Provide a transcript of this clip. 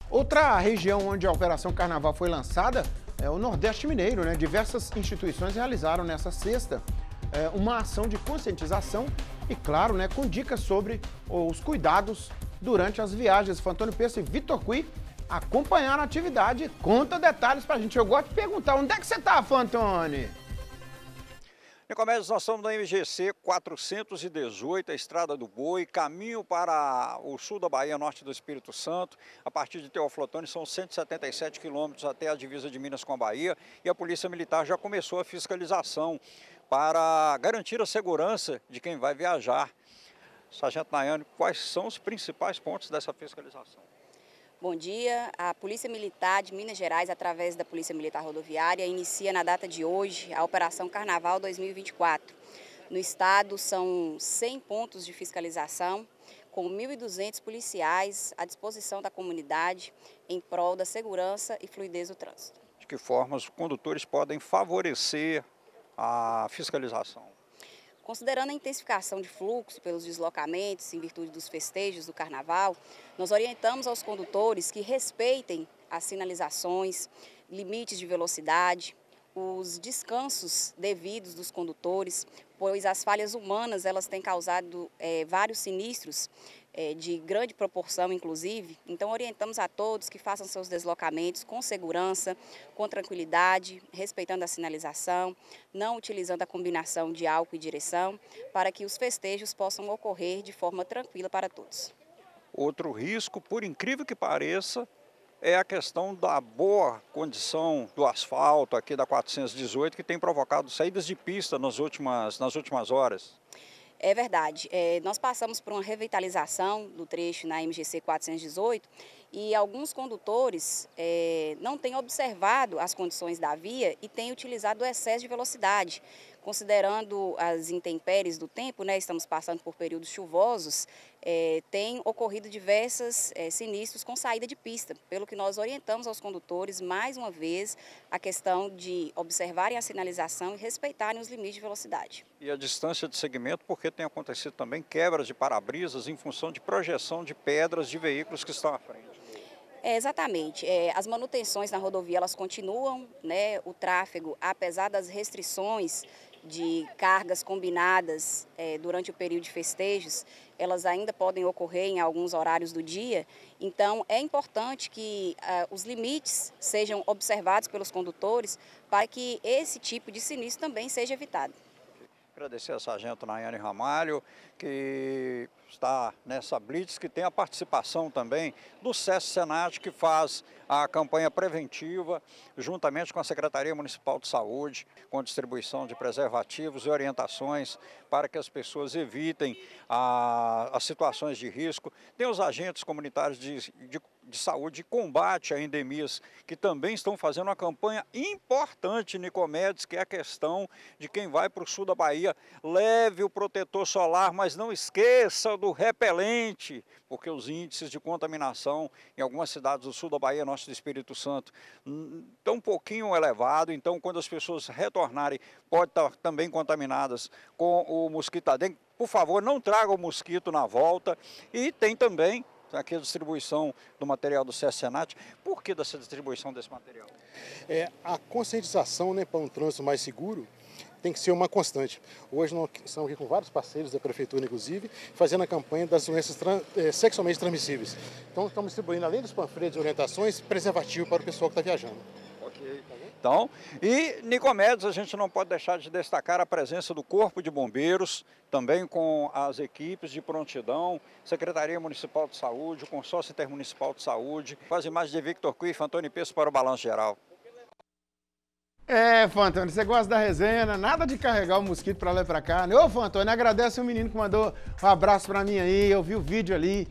Outra região onde a Operação Carnaval foi lançada é o Nordeste Mineiro, né? Diversas instituições realizaram nessa sexta uma ação de conscientização e, claro, né, com dicas sobre os cuidados durante as viagens. Fantônio Peço e Vitor Cui acompanharam a atividade. Conta detalhes pra gente. Eu gosto de perguntar, onde é que você tá, Fantônio? Nicomedes, nós estamos na MGC 418, a Estrada do Boi, caminho para o sul da Bahia, norte do Espírito Santo. A partir de Teoflotone são 177 quilômetros até a divisa de Minas com a Bahia. E a Polícia Militar já começou a fiscalização para garantir a segurança de quem vai viajar. Sargento Nayane, quais são os principais pontos dessa fiscalização? Bom dia. A Polícia Militar de Minas Gerais, através da Polícia Militar Rodoviária, inicia na data de hoje a Operação Carnaval 2024. No estado são 100 pontos de fiscalização, com 1.200 policiais à disposição da comunidade em prol da segurança e fluidez do trânsito. De que forma os condutores podem favorecer a fiscalização? Considerando a intensificação de fluxo pelos deslocamentos em virtude dos festejos do Carnaval, nós orientamos aos condutores que respeitem as sinalizações, limites de velocidade, os descansos devidos dos condutores, pois as falhas humanas elas têm causado vários sinistros de grande proporção, inclusive. Então, orientamos a todos que façam seus deslocamentos com segurança, com tranquilidade, respeitando a sinalização, não utilizando a combinação de álcool e direção, para que os festejos possam ocorrer de forma tranquila para todos. Outro risco, por incrível que pareça, é a questão da boa condição do asfalto aqui da 418, que tem provocado saídas de pista nas últimas horas. É verdade. Nós passamos por uma revitalização do trecho na MGC 418 e alguns condutores não têm observado as condições da via e têm utilizado o excesso de velocidade. Considerando as intempéries do tempo, né, estamos passando por períodos chuvosos, tem ocorrido diversos sinistros com saída de pista, pelo que nós orientamos aos condutores, mais uma vez, a questão de observarem a sinalização e respeitarem os limites de velocidade. E a distância de segmento, porque tem acontecido também quebras de para-brisas em função de projeção de pedras de veículos que estão à frente. Exatamente. As manutenções na rodovia elas continuam, né? O tráfego, apesar das restrições de cargas combinadas durante o período de festejos, elas ainda podem ocorrer em alguns horários do dia. Então, é importante que os limites sejam observados pelos condutores para que esse tipo de sinistro também seja evitado. Agradecer a Sargento Nayane Ramalho, que está nessa blitz, que tem a participação também do SESC-Senat, que faz a campanha preventiva, juntamente com a Secretaria Municipal de Saúde, com distribuição de preservativos e orientações para que as pessoas evitem as situações de risco. Tem os agentes comunitários de saúde e combate a endemias, que também estão fazendo uma campanha importante, Nicomedes, que é a questão de quem vai para o sul da Bahia, leve o protetor solar, mas não esqueça do repelente, porque os índices de contaminação em algumas cidades do sul da Bahia, norte do Espírito Santo, estão um pouquinho elevado. Então, quando as pessoas retornarem, podem estar também contaminadas com o mosquito adengue. Por favor, não traga o mosquito na volta. E tem também aqui a distribuição do material do SESC-Senat. Por que dessa distribuição desse material? A conscientização, né, para um trânsito mais seguro tem que ser uma constante. Hoje nós estamos aqui com vários parceiros da Prefeitura, inclusive, fazendo a campanha das doenças sexualmente transmissíveis. Então estamos distribuindo, além dos panfletos e orientações, preservativo para o pessoal que está viajando. Ok. Então, e Nicomedes, a gente não pode deixar de destacar a presença do Corpo de Bombeiros, também com as equipes de prontidão, Secretaria Municipal de Saúde, o Consórcio Intermunicipal de Saúde. Faz imagens de Vitor Cui e Fantônio Peço para o Balanço Geral. Fantônio, você gosta da resenha, né? Nada de carregar o mosquito pra lá e pra cá, né? Ô, Fantônio, agradece o menino que mandou um abraço pra mim aí, eu vi o vídeo ali,